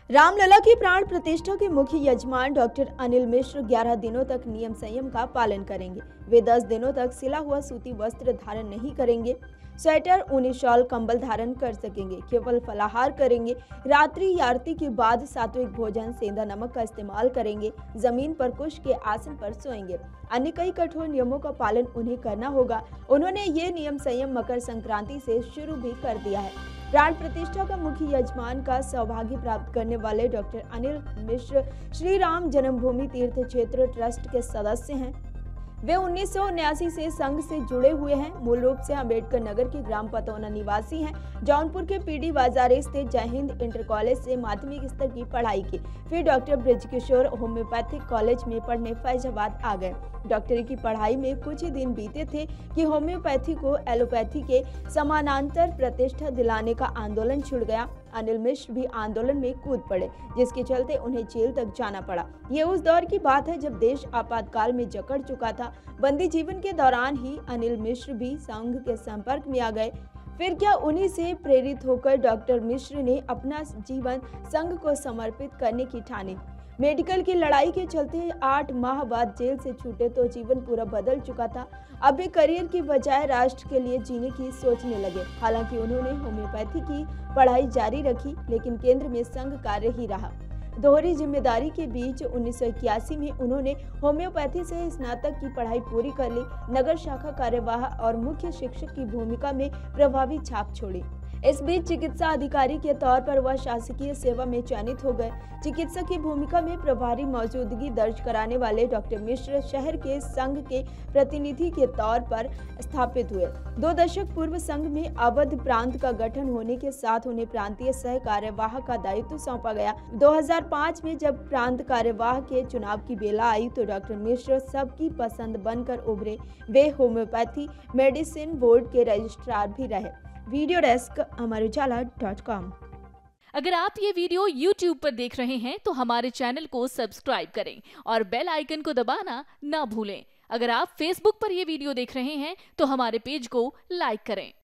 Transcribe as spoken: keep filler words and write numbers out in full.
रामलला की प्राण प्रतिष्ठा के मुख्य यजमान डॉक्टर अनिल मिश्र ग्यारह दिनों तक नियम संयम का पालन करेंगे। वे दस दिनों तक सिला हुआ सूती वस्त्र धारण नहीं करेंगे। स्वेटर, ऊनी शॉल, कंबल धारण कर सकेंगे। केवल फलाहार करेंगे। रात्रि आरती के बाद सात्विक भोजन, सेंधा नमक का इस्तेमाल करेंगे। जमीन पर कुश के आसन पर सोएंगे। अन्य कई कठोर नियमों का पालन उन्हें करना होगा। उन्होंने ये नियम संयम मकर संक्रांति से शुरू भी कर दिया है। प्राण प्रतिष्ठा का मुख्य यजमान का सौभाग्य प्राप्त करने वाले डॉक्टर अनिल मिश्र श्री राम जन्मभूमि तीर्थ क्षेत्र ट्रस्ट के सदस्य हैं। वे उन्नीस सौ उन्यासी से संघ से जुड़े हुए हैं। मूल रूप से अम्बेडकर नगर के ग्राम पतौना निवासी हैं। जौनपुर के पीडी बाजार स्थित जय हिंद इंटर कॉलेज से माध्यमिक स्तर की पढ़ाई की। फिर डॉक्टर ब्रजकिशोर होम्योपैथिक कॉलेज में पढ़ने फैजाबाद आ गए। डॉक्टरी की पढ़ाई में कुछ ही दिन बीते थे कि होम्योपैथी को एलोपैथी के समानांतर प्रतिष्ठा दिलाने का आंदोलन छिड़ गया। अनिल मिश्र भी आंदोलन में कूद पड़े, जिसके चलते उन्हें जेल तक जाना पड़ा। ये उस दौर की बात है जब देश आपातकाल में जकड़ चुका था। बंदी जीवन के दौरान ही अनिल मिश्र भी संघ के संपर्क में आ गए। फिर क्या उन्हीं से प्रेरित होकर डॉक्टर मिश्र ने अपना जीवन संघ को समर्पित करने की ठानी। मेडिकल की लड़ाई के चलते आठ माह बाद जेल से छूटे तो जीवन पूरा बदल चुका था। अब वे करियर की बजाय राष्ट्र के लिए जीने की सोचने लगे। हालांकि उन्होंने होम्योपैथी की पढ़ाई जारी रखी, लेकिन केंद्र में संघ कार्य ही रहा। दोहरी जिम्मेदारी के बीच उन्नीस सौ इक्यासी में उन्होंने होम्योपैथी से स्नातक की पढ़ाई पूरी कर ली। नगर शाखा कार्यवाह और मुख्य शिक्षक की भूमिका में प्रभावी छाप छोड़ी। इस बीच चिकित्सा अधिकारी के तौर पर वह शासकीय सेवा में चयनित हो गए। चिकित्सक की भूमिका में प्रभारी मौजूदगी दर्ज कराने वाले डॉक्टर मिश्र शहर के संघ के प्रतिनिधि के तौर पर स्थापित हुए। दो दशक पूर्व संघ में अवध प्रांत का गठन होने के साथ उन्हें प्रांतीय सह कार्यवाह का दायित्व सौंपा गया। दो हज़ार पाँच में जब प्रांत कार्यवाह के चुनाव की बेला आई तो डॉक्टर मिश्र सबकी पसंद बनकर उभरे। वे होम्योपैथी मेडिसिन बोर्ड के रजिस्ट्रार भी रहे। Video desk Amar Ujala dot com. अगर आप ये वीडियो यूट्यूब पर देख रहे हैं तो हमारे चैनल को सब्सक्राइब करें और बेल आइकन को दबाना ना भूलें। अगर आप फेसबुक पर ये वीडियो देख रहे हैं तो हमारे पेज को लाइक करें।